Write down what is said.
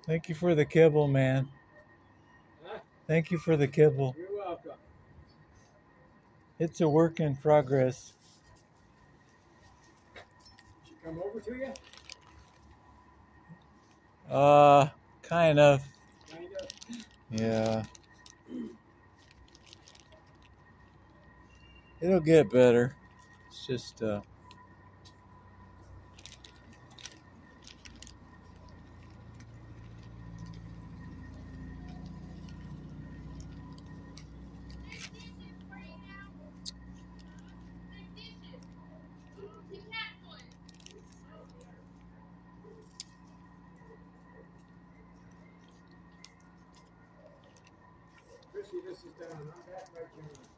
Thank you for the kibble, man. Huh? Thank you for the kibble. You're welcome. It's a work in progress. She come over to you? Kind of. Kind of. Yeah. It'll get better. It's just, Chrissy, this is down. I'm back by camera.